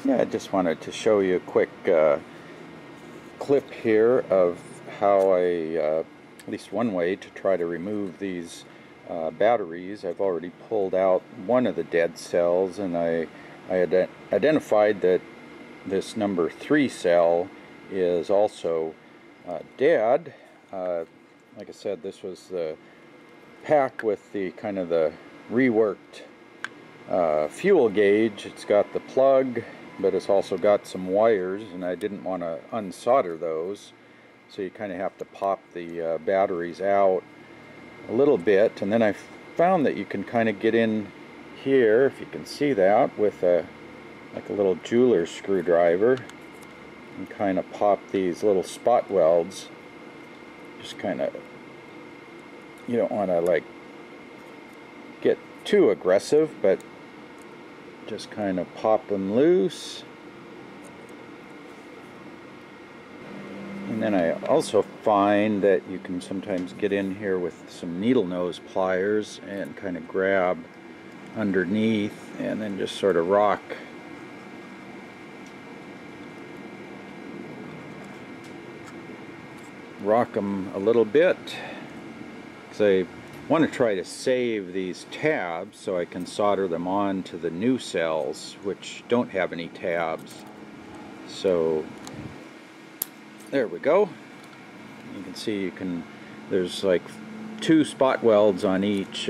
Yeah, I just wanted to show you a quick clip here of how at least one way to try to remove these batteries. I've already pulled out one of the dead cells, and I had identified that this number 3 cell is also dead. Like I said, this was the pack with the kind of the reworked fuel gauge. It's got the plug, but it's also got some wires, and I didn't want to unsolder those, so you kind of have to pop the batteries out a little bit. And then I found that you can kind of get in here, if you can see that, with like a little jeweler's screwdriver, and kind of pop these little spot welds. Just kind of, you don't want to like get too aggressive, but just kind of pop them loose. And then I also find that you can sometimes get in here with some needle nose pliers and kind of grab underneath and then just sort of rock them a little bit, because I want to try to save these tabs so I can solder them on to the new cells, which don't have any tabs. So there we go. You can see there's like 2 spot welds on each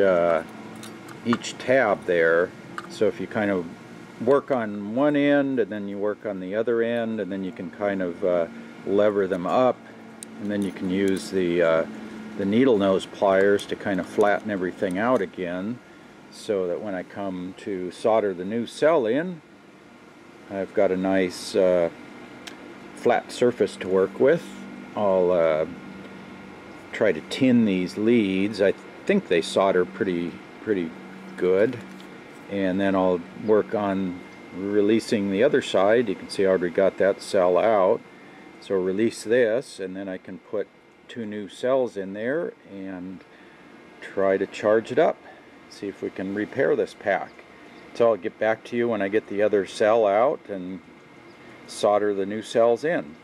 tab there. So if you kind of work on one end and then you work on the other end, and then you can kind of lever them up, and then you can use the needle nose pliers to kind of flatten everything out again, so that when I come to solder the new cell in, I've got a nice flat surface to work with. I'll try to tin these leads. I think they solder pretty good, and then I'll work on releasing the other side. You can see I already got that cell out, so release this, and then I can put 2 new cells in there and try to charge it up, see if we can repair this pack. So I'll get back to you when I get the other cell out and solder the new cells in.